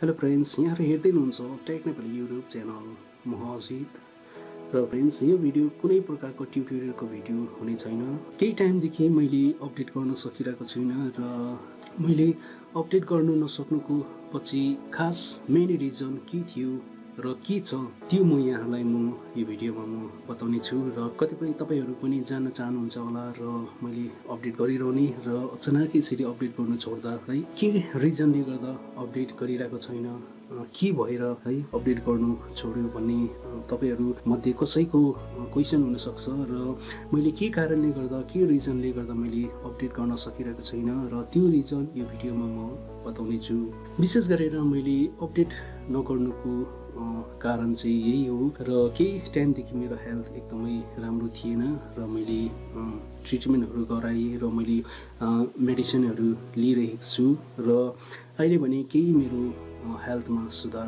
Hello friends, यहाँहरू हेर्दै हुनुहुन्छ टेक नेपाली युट्युब च्यानल। म अजित र फ्रेन्ड्स, यो भिडियो कुनै प्रकारको ट्युटोरियलको भिडियो हुने छैन। केही टाइमदेखि मैले अपडेट गर्न सकिरहेको छुइनँ र मैले अपडेट गर्न नसक्नुको पछि खास मेन रिजन के थियो र के छ त्यो म यहाँलाई यो भिडियोमा बताउने छु र कतिपय तपाईहरु पनि जान्न चाहनुहुन्छ होला र मैले अपडेट गरिरहने र अचानक यसरी अपडेट गर्न छोड्दा है के रिजनले गर्दा अपडेट गरिरहेको छैन, के भएर है अपडेट गर्नु छोड्यो भन्ने तपाईहरु मध्ये कसैको क्वेशन हुन सक्छ र मैले के कारणले गर्दा के रिजनले गर्दा मैले अपडेट गर्न सकिरहेको छैन र त्यो रिजन यो भिडियोमा म बताउने छु। विशेष गरेर मैले अपडेट नगर्नुको कारण चाहिँ यही हो र केही टाइमदेखि मेरो हेल्थ एकदमै राम्रो थिएन र मैले ट्रिटमेन्टहरू गराएँ र मैले मेडिसिनहरू लिइरहेको छु र अहिले भने केही मेरो हेल्थमा सुधार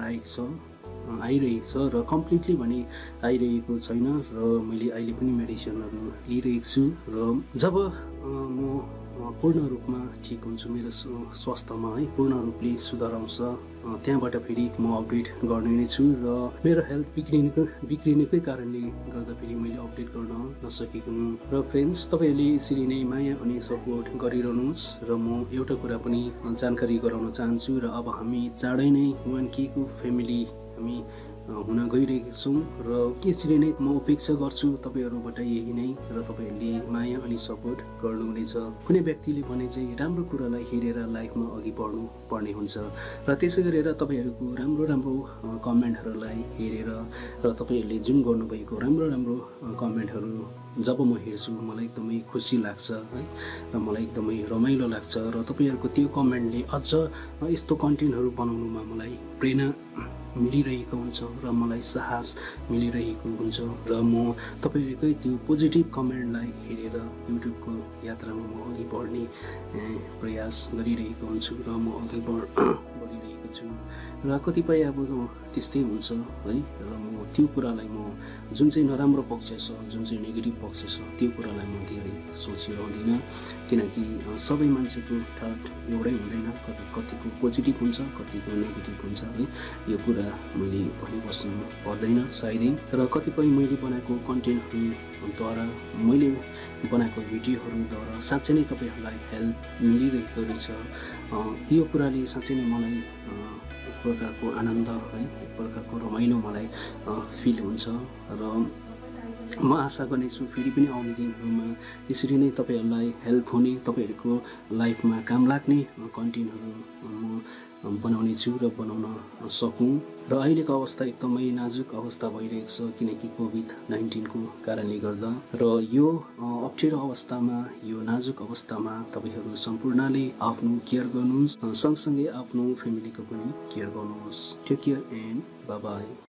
आइरहेको छ र कम्प्लिटली भने आइरहेको छैन र मैले अहिले पनि मेडिसिनहरू लिइरहेको छु र जब म पूर्ण रूपमा ठिक हुन्छु, मेरो स्वास्थ्यमा है पूर्ण रूपले सुधार आउँछ, त्यहाँबाट फेरि म अपडेट गर्ने नै छु र मेरो हेल्थ बिग्रिनुकै कारणले गर्दा फेरि मैले अपडेट गर्न नसकेको हुँ। र फ्रेन्ड्स, तपाईहरुले यसरी नै माया अनि सपोर्ट गरिरहनुहोस् र म एउटा कुरा पनि जानकारी गराउन चाहन्छु र अब हामी चाँडै नै 1K को फ्यामिली हामी हुन गइरहेका छौँ र यसरी नै म अपेक्षा गर्छु तपाईहरुबाट यही नै र तपाईहरुले माया अनि सपोर्ट गर्नुहुनेछ। कुनै व्यक्तिले भने चाहिँ राम्रो कुरालाई हेरेर लाइफमा अघि बढ्नु पर्ने हुन्छ र त्यसै गरेर तपाईहरुको राम्रो कमेन्टहरूलाई हेरेर र तपाईहरुले जुन गर्नुभएको राम्रो कमेन्टहरू जब म हेर्छु मलाई एकदमै खुसी लाग्छ है र मलाई एकदमै रमाइलो लाग्छ र तपाईहरुको त्यो कमेन्टले अझ यस्तो कन्टेन्टहरू बनाउनुमा मलाई प्रेरणा मिलिरहेको हुन्छ र मलाई साहस मिलिरहेको हुन्छ र म तपाईहरुकै त्यो पोजिटिभ कमेन्टलाई हेरेर युट्युबको यात्रामा म अघि बढ्ने प्रयास गरिरहेको हुन्छु र म अघि बढिरहेको छु र कतिपय अब त्यस्तै हुन्छ है र म त्यो कुरालाई जुन चाहिँ नराम्रो पक्ष छ, जुन चाहिँ नेगेटिभ पक्ष छ त्यो कुरालाई म धेरै सोचिरहँदिनँ, किनकि सबै मान्छेको थट एउटै हुँदैन, कतिको पोजिटिभ हुन्छ, कतिको नेगेटिभ हुन्छ है। यो कुरा मैले भनिबस्नु पर्दैन सायदै र कतिपय मैले बनाएको कन्टेन्टहरूद्वारा, मैले बनाएको भिडियोहरूद्वारा साँच्चै नै तपाईहरुलाई हेल्प मिलिरहेको रहेछ। यो कुराले साँच्चै नै मलाई एक प्रकारको आनन्द है, एक प्रकारको रमाइलो मलाई फिल हुन्छ र म आशा गर्नेछु फेरि पनि आउने दिनहरूमा यसरी नै तपाईहरुलाई हेल्प हुने, तपाईहरुको लाइफमा काम लाग्ने कन्टेन्टहरू म बनाउने छु र बनाउन सकौँ। र अहिलेको अवस्था एकदमै नाजुक अवस्था भइरहेको छ किनकि कोभिड-19 को कारणले गर्दा र यो अप्ठ्यारो अवस्थामा, यो नाजुक अवस्थामा तपाईहरु सम्पूर्णले आफ्नो केयर गर्नुहोस्, सँगसँगै आफ्नो फ्यामिलीको पनि केयर गर्नुहोस्। Take care and bye by.